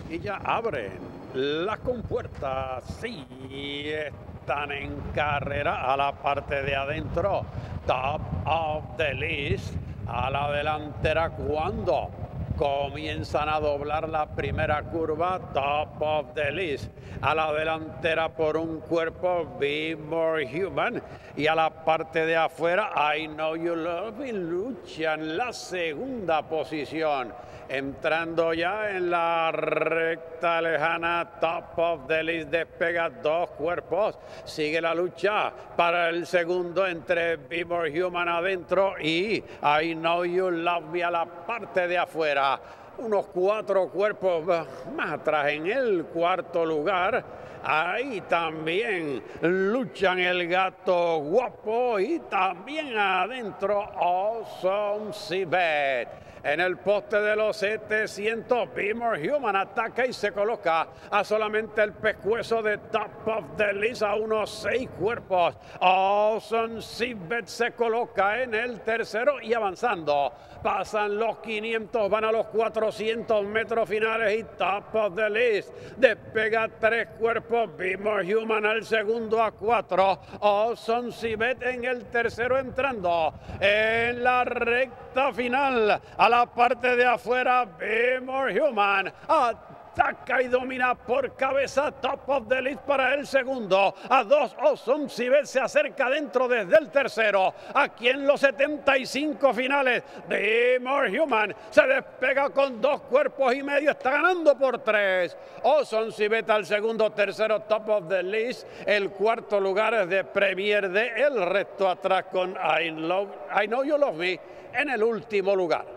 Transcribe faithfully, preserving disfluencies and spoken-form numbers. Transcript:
Y ya abren las compuertas. Sí, están en carrera a la parte de adentro. Top of the list a la delantera cuando comienzan a doblar la primera curva. Top of the list a la delantera por un cuerpo. Be More Human. Y a la parte de afuera, I Know You Love Me, luchan la segunda posición. Entrando ya en la recta lejana, Top of the list despega dos cuerpos. Sigue la lucha para el segundo entre Be More Human adentro y I Know You Love Me a la parte de afuera. Unos cuatro cuerpos más atrás en el cuarto lugar. Ahí también luchan el gato guapo y también adentro Awesome Seabed. En el poste de los setecientos, Be More Human ataca y se coloca a solamente el pescuezo de Top of the List a unos seis cuerpos. Awesome Seabed se coloca en el tercero y avanzando. Pasan los quinientos, van a los cuatrocientos metros finales y Top of the List despega tres cuerpos. Be More Human al segundo a cuatro. Awesome Seabed en el tercero entrando en la recta final. A la parte de afuera, Be More Human ataca y domina por cabeza. Top of the list para el segundo. A dos, Awesome Seabed se acerca dentro desde el tercero. Aquí en los setenta y cinco finales, Be More Human se despega con dos cuerpos y medio. Está ganando por tres. Awesome Seabed al segundo, tercero, Top of the list. El cuarto lugar es de Premier de el resto atrás con I Know, I Know You Love Me en el último lugar.